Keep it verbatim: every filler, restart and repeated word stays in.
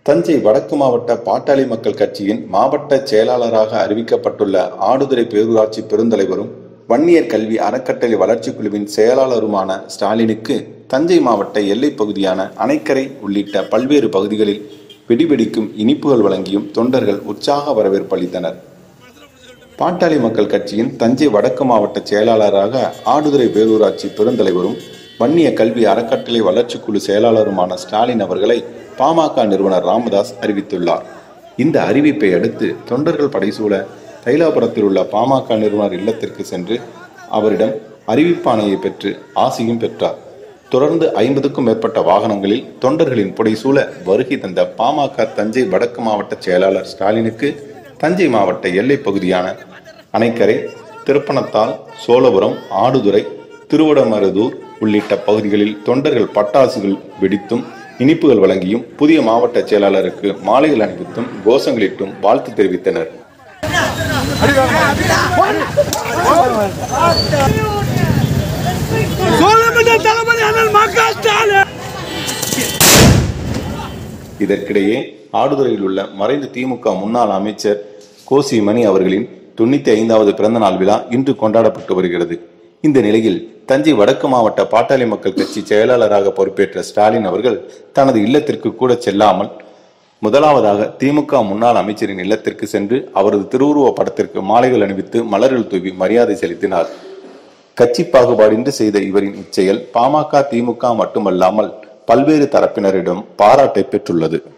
தஞ்சை வடக்கு மாவட்ட பாட்டாளி மக்கள் கட்சியின் மாவட்ட செயலாளராக அறிவிக்கப்பட்டுள்ள ஆடுதுறை பேரூராட்சி பெருந்தலைவரும் வன்னியர் கல்வி அறக்கட்டளை வளர்ச்சி குழுவின் செயலாளருமான ஸ்டாலினுக்கு தஞ்சை மாவட்ட எல்லைப் பகுதியான அணைக்கரை உள்ளிட்ட பல்வேறு பகுதிகளில் வெடிவெடிக்கும் இனிப்புகள் வழங்கியும் தொண்டர்கள் உற்சாக வரவேற்பு அளித்தனர். பாட்டாளி மக்கள் கட்சியின் தஞ்சை வடக்கு மாவட்ட செயலாளராக ஆடுதுறை பேரூராட்சி பெருந்தலைவரும் வன்னிய கல்வி அறக்கட்டளை வளர்ச்சி குழு செயலாளருமான ஸ்டாலின் அவர்களை பாமக நிறுவனர் ராமதாஸ் அறிவித்துள்ளார். இந்த அறிவிப்பை அடுத்து தொண்டர்கள் படைசூழ தைலாபுரத்தில் உள்ள பாமக நிறுவனர் இல்லத்திற்கு சென்று அவரிடம் அறிவிப்பாணையை பெற்று ஆசியும் பெற்றார். தொடர்ந்து ஐம்பதுக்கும் மேற்பட்ட வாகனங்களில் தொண்டர்களின் புடைசூழ வருகை தந்த பாமக தஞ்சை வடக்கு மாவட்ட செயலாளர் ஸ்டாலினுக்கு தஞ்சை மாவட்ட எல்லைப் பகுதியான அணைக்கரை, திருப்பனத்தால், சோழபுரம், ஆடுதுறை, திருவிடமருதூர் உள்ளிட்ட பகுதிகளில் தொண்டர்கள் பட்டாசுகள் வெடித்தும் இனிப்புகள் வழங்கியும் புதிய மாவட்ட செயலாளருக்கு மாலைகள் அணிவித்தும் கோஷங்களிட்டும் வாழ்த்து தெரிவித்தனர். இதற்கிடையே ஆடுதுறையில் உள்ள மறைந்த திமுக முன்னாள் அமைச்சர் கோசி மணி அவர்களின் தொண்ணூத்தி ஐந்தாவது பிறந்த நாள் விழா இன்று கொண்டாடப்பட்டு வருகிறது. இந்த நிலையில் தஞ்சை வடக்கு மாவட்ட பாட்டாளி மக்கள் கட்சி செயலாளராக பொறுப்பேற்ற ஸ்டாலின் அவர்கள் தனது இல்லத்திற்கு கூட செல்லாமல் முதலாவதாக திமுக முன்னாள் அமைச்சரின் இல்லத்திற்கு சென்று அவரது திருவுருவ படத்திற்கு மாலைகள் அணிவித்து மலர்கள் தூவி மரியாதை செலுத்தினார். கட்சி பாகுபாடின்றி செய்த இவரின் இச்செயல் பாமக, திமுக மட்டுமல்லாமல் பல்வேறு தரப்பினரிடம் பாராட்டை பெற்றுள்ளது.